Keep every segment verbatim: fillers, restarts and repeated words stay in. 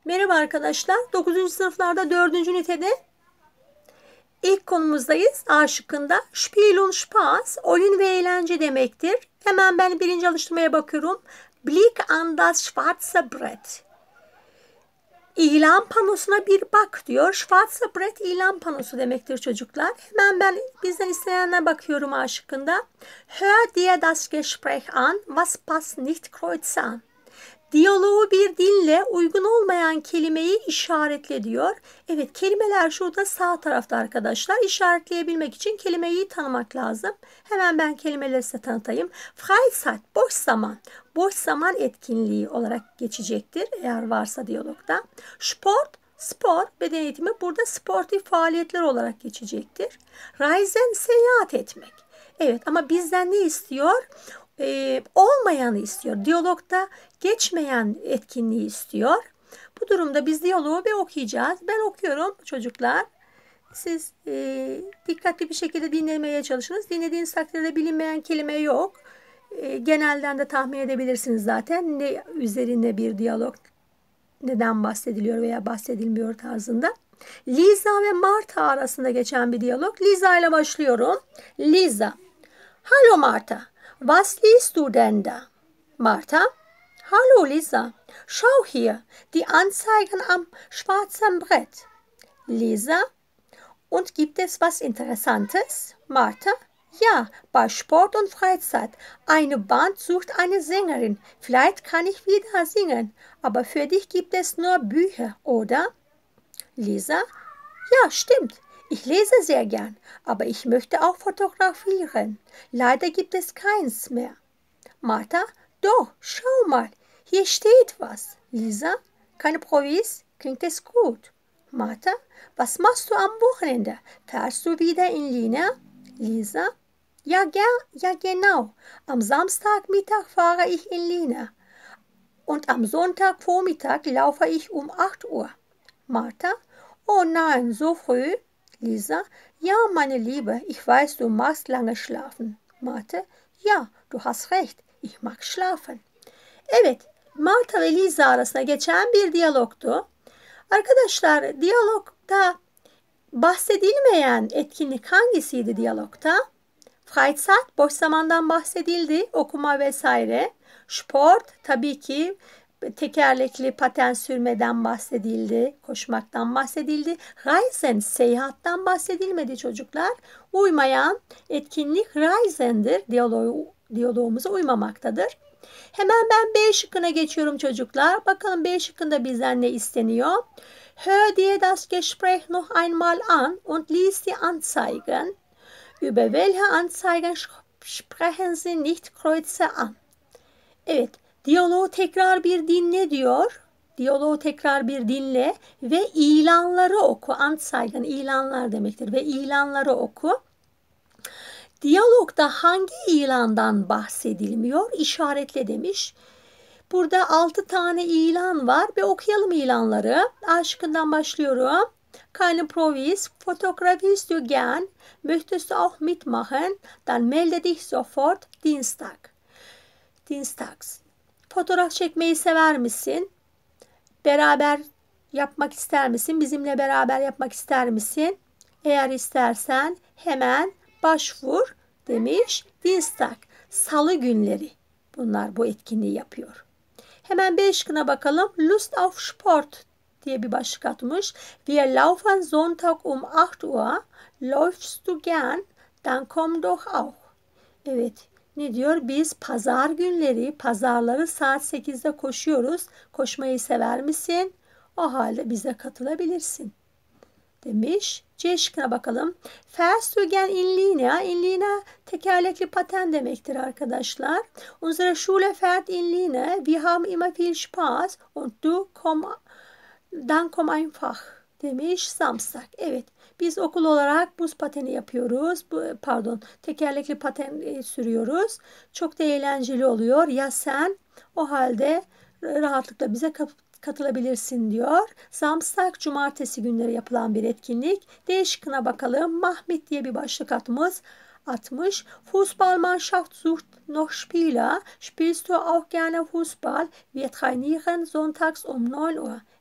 Merhaba arkadaşlar. dokuzuncu sınıflarda dördüncü ünitede ilk konumuzdayız. A şıkkında. Spiel und Spaß, oyun ve eğlence demektir. Hemen ben birinci alıştırmaya bakıyorum. Blick an das schwarze Brett. İlan panosuna bir bak diyor. Schwarze Brett ilan panosu demektir çocuklar. Hemen ben bizden isteyenler bakıyorum A şıkkında. Hör dir das Gespräch an, was passt nicht kreuze an. Diyaloğu bir dinle, uygun olmayan kelimeyi işaretle diyor. Evet, kelimeler şurada sağ tarafta arkadaşlar. İşaretleyebilmek için kelimeyi tanımak lazım. Hemen ben kelimeleri size tanıtayım. Freizeit, boş zaman. Boş zaman etkinliği olarak geçecektir eğer varsa diyalogda. Sport, spor, beden eğitimi burada sportif faaliyetler olarak geçecektir. Reisen, seyahat etmek. Evet, ama bizden ne istiyor? Ee, olmayanı istiyor. Diyalogda geçmeyen etkinliği istiyor. Bu durumda biz diyaloğu bir okuyacağız. Ben okuyorum çocuklar. Siz e, dikkatli bir şekilde dinlemeye çalışınız. Dinlediğiniz takdirde bilinmeyen kelime yok. E, genelden de tahmin edebilirsiniz zaten. Ne üzerine bir diyalog, neden bahsediliyor veya bahsedilmiyor tarzında. Lisa ve Marta arasında geçen bir diyalog. Lisa ile başlıyorum. Lisa. Hallo Marta. Was liest du denn da? Marta. Hallo Lisa. Schau hier, die Anzeigen am schwarzen Brett. Lisa. Und gibt es was Interessantes? Marta. Ja, bei Sport und Freizeit. Eine Band sucht eine Sängerin. Vielleicht kann ich wieder singen. Aber für dich gibt es nur Bücher, oder? Lisa. Ja, stimmt. Ich lese sehr gern, aber ich möchte auch fotografieren. Leider gibt es keins mehr. Marta, doch, schau mal, hier steht was. Lisa, keine Provis, klingt es gut. Marta, was machst du am Wochenende? Fährst du wieder in Lina? Lisa, ja, ger ja genau. Am Samstagmittag fahre ich in Lina. Und am Sonntagvormittag laufe ich um acht Uhr. Marta, oh nein, so früh? Lisa, ja, meine Liebe, ich weiß, du magst lange schlafen. Marta, ja, du hast recht, ich mag schlafen. Evet, Marta ve Lisa arasında geçen bir diyalogtu. Arkadaşlar, diyalogda bahsedilmeyen etkinlik hangisiydi diyalogta? Freizeit, boş zamandan bahsedildi, okuma vesaire. Sport, tabii ki tekerlekli paten sürmeden bahsedildi, koşmaktan bahsedildi. Reisen, seyahattan bahsedilmedi çocuklar. Uymayan etkinlik Reisen'dir. Diyaloğu, diyaloğumuza uymamaktadır. Hemen ben B şıkkına geçiyorum çocuklar. Bakalım B şıkkında bizden ne isteniyor? Hör dir das Gespräch noch einmal an und lies die Anzeigen. Über welche Anzeigen sprechen Sie nicht kreuze an? Evet. Diyaloğu tekrar bir dinle diyor. Diyaloğu tekrar bir dinle ve ilanları oku. Anzeigen ilanlar demektir ve ilanları oku. Diyalogda hangi ilandan bahsedilmiyor? İşaretle demiş. Burada altı tane ilan var ve okuyalım ilanları. A şıkkından başlıyorum. Keine Provis, fotografierst du gern? Möchtest du auch mitmachen? Dann melde dich sofort Dienstag. Dienstags. Fotoğraf çekmeyi sever misin? Beraber yapmak ister misin? Bizimle beraber yapmak ister misin? Eğer istersen hemen başvur demiş. Dienstag, salı günleri. Bunlar bu etkinliği yapıyor. Hemen B şıkkına bakalım. Lust auf Sport diye bir başlık atmış. Wir laufen Sonntag um acht Uhr. Läufst du gern? Dann komm doch auch. Evet. Ne diyor? Biz pazar günleri, pazarları saat sekizde koşuyoruz. Koşmayı sever misin? O halde bize katılabilirsin. Demiş. C şıkkına bakalım. Fährst du gern in Lina? In Lina tekerlekli paten demektir arkadaşlar. Unsere Schule fährt in Lina. Wir haben immer viel Spaß. Und du komm, dann komm einfach. Demiş. Samstag. Evet. Biz okul olarak buz pateni yapıyoruz. Pardon, tekerlekli paten sürüyoruz. Çok da eğlenceli oluyor. Ya sen? O halde rahatlıkla bize katılabilirsin diyor. Samstag, cumartesi günleri yapılan bir etkinlik. D şıkkına bakalım. Mahmut diye bir başlık atmış. atmış. Fußballmannschaft sucht noch Spieler. Spielst du auch gerne Fußball? Wir trainieren sonntags um neun Uhr.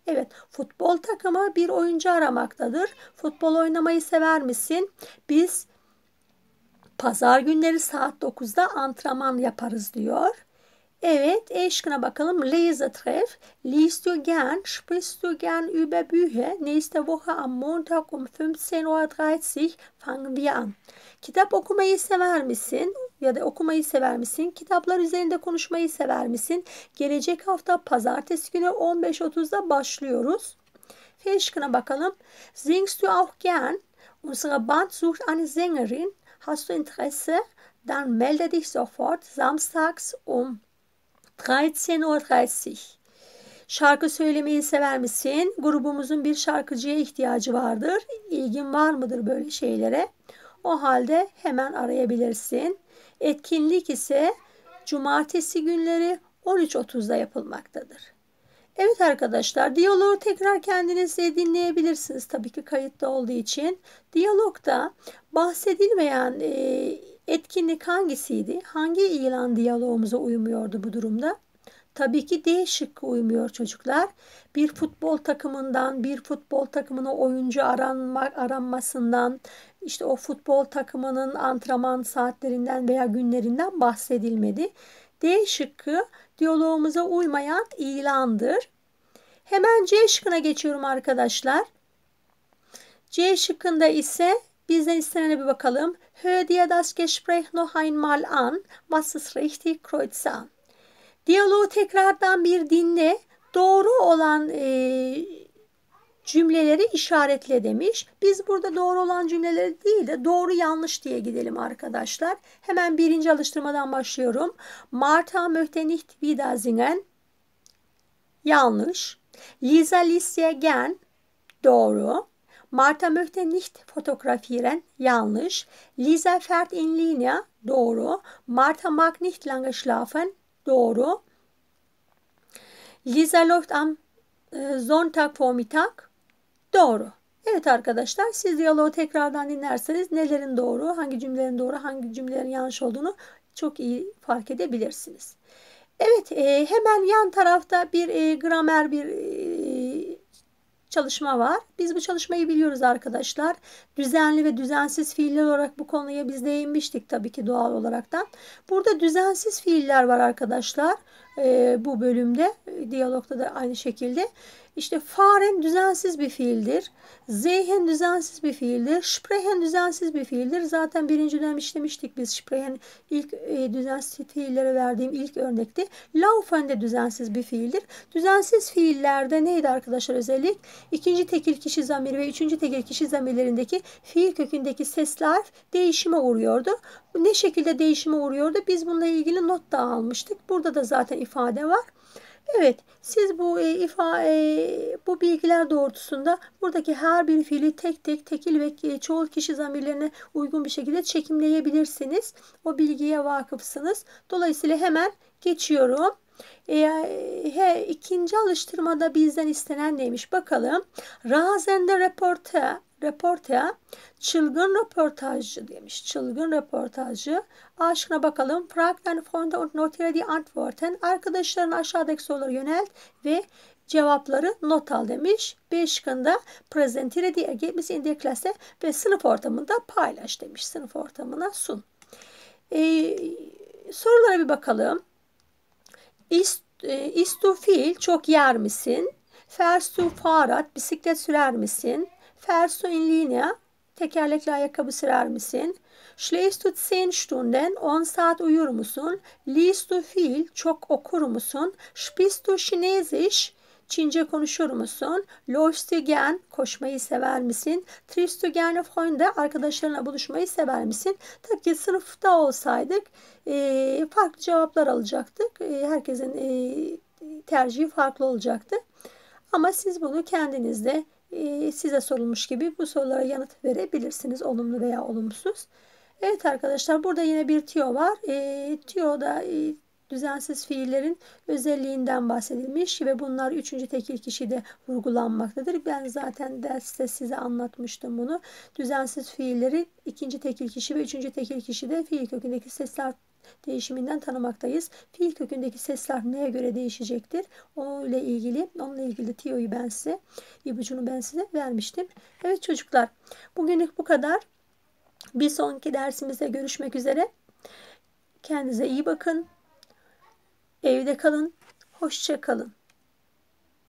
Evet, futbol takımı bir oyuncu aramaktadır. Futbol oynamayı sever misin? Biz pazar günleri saat dokuzda antrenman yaparız diyor. Evet, E şıkkına bakalım. Lesetreff. Liest du gern, sprichst du gern über Bücher? Nächste Woche am Montag um fünfzehn Uhr dreißig fangen wir an. Kitap okumayı sever misin? Ya da okumayı sever misin? Kitaplar üzerinde konuşmayı sever misin? Gelecek hafta pazartesi günü on beş otuzda başlıyoruz. F şıkkına bakalım. Singst du auch gern? Unsere Band sucht eine Sängerin. Hast du Interesse? Dann melde dich sofort samstags um dreizehn Uhr dreißig. Şarkı söylemeyi sever misin? Grubumuzun bir şarkıcıya ihtiyacı vardır. İlgin var mıdır böyle şeylere? O halde hemen arayabilirsin. Etkinlik ise cumartesi günleri on üç otuzda yapılmaktadır. Evet arkadaşlar, diyaloğu tekrar kendiniz de dinleyebilirsiniz tabii ki kayıtta olduğu için. Diyalogda bahsedilmeyen e, etkinlik hangisiydi? Hangi ilan diyalogumuza uymuyordu bu durumda? Tabii ki D şıkkı uymuyor çocuklar. Bir futbol takımından, bir futbol takımına oyuncu aranmak, aranmasından, işte o futbol takımının antrenman saatlerinden veya günlerinden bahsedilmedi. D şıkkı diyalogumuza uymayan ilandır. Hemen C şıkkına geçiyorum arkadaşlar. C şıkkında ise bizden istenene bir bakalım. Hör dir das Gespräch noch einmal an, was ist richtig, kreuze an. Diyaloğu tekrardan bir dinle. Doğru olan e, cümleleri işaretle demiş. Biz burada doğru olan cümleleri değil de doğru yanlış diye gidelim arkadaşlar. Hemen birinci alıştırmadan başlıyorum. Martha möchte nicht wieder singen. Yanlış. Lisa liest sehr gern. Doğru. Martha möchte nicht fotografieren. Yanlış. Lisa fährt in Linie. Doğru. Martha mag nicht lange schlafen. Doğru. Lisa läuft am e, Sonntagvormittag. Doğru. Evet arkadaşlar, siz diyaloğu tekrardan dinlerseniz nelerin doğru, hangi cümlelerin doğru, hangi cümlelerin yanlış olduğunu çok iyi fark edebilirsiniz. Evet, e, hemen yan tarafta bir e, gramer bir e, çalışma var. Biz bu çalışmayı biliyoruz arkadaşlar. Düzenli ve düzensiz fiiller olarak bu konuya biz değinmiştik tabii ki doğal olaraktan. Burada düzensiz fiiller var arkadaşlar. E, bu bölümde, e, diyalogda da aynı şekilde. İşte fahren düzensiz bir fiildir. Sehen düzensiz bir fiildir. Sprechen düzensiz bir fiildir. Zaten birinci dönem işlemiştik biz. Sprechen ilk e, düzensiz fiillere verdiğim ilk örnekti. Laufen de düzensiz bir fiildir. Düzensiz fiillerde neydi arkadaşlar özellik? İkinci tekil kişi zamiri ve üçüncü tekil kişi zamirlerindeki fiil kökündeki sesler değişime uğruyordu. Ne şekilde değişime uğruyordu? Biz bununla ilgili not da almıştık. Burada da zaten ifade var. Evet, siz bu e, ifa e, bu bilgiler doğrultusunda buradaki her bir fiili tek tek tekil ve çoğul kişi zamirlerine uygun bir şekilde çekimleyebilirsiniz. O bilgiye vakıfsınız. Dolayısıyla hemen geçiyorum. E, he, ikinci alıştırmada bizden istenen neymiş bakalım. Rasende reporter, reporter, çılgın röportajcı demiş. Çılgın röportajcı. A şıkkına bakalım. Frag deine Freunde und notiere die Antworten. Arkadaşlarına aşağıdaki soruları yönelt ve cevapları not al demiş. B şıkkında präsentiere die Ergebnisse in der Klasse ve sınıf ortamında paylaş demiş. Sınıf ortamına sun. Ee, sorulara bir bakalım. Ist, e, ist du viel? Çok yer misin? Fährst du Fahrrad? Bisiklet sürer misin? Fährst du in Linie? Tekerlekli ayakkabı sürer misin? Schläfst du zehn Stunden? on saat uyur musun? Liest du viel? Çok okur musun? Sprichst du Chinesisch? Çince konuşur musun? Läufst du gern? Koşmayı sever misin? Triffst du gerne Freunde? Arkadaşlarına buluşmayı sever misin? Tabii ki sınıfta olsaydık e, farklı cevaplar alacaktık. E, herkesin e, tercihi farklı olacaktı. Ama siz bunu kendinizde e, size sorulmuş gibi bu sorulara yanıt verebilirsiniz. Olumlu veya olumsuz. Evet arkadaşlar, burada yine bir tüyo var. E, tüyoda e, düzensiz fiillerin özelliğinden bahsedilmiş ve bunlar üçüncü tekil kişide vurgulanmaktadır. Ben zaten derste size anlatmıştım bunu. Düzensiz fiilleri ikinci tekil kişi ve üçüncü tekil kişide fiil kökündeki sesler değişiminden tanımaktayız. Fiil kökündeki sesler neye göre değişecektir? O ile ilgili, onunla ilgili tiyoyu ben size, ipucunu ben size vermiştim. Evet çocuklar, bugünlük bu kadar. Bir sonraki dersimizde görüşmek üzere. Kendinize iyi bakın. Evde kalın. Hoşça kalın.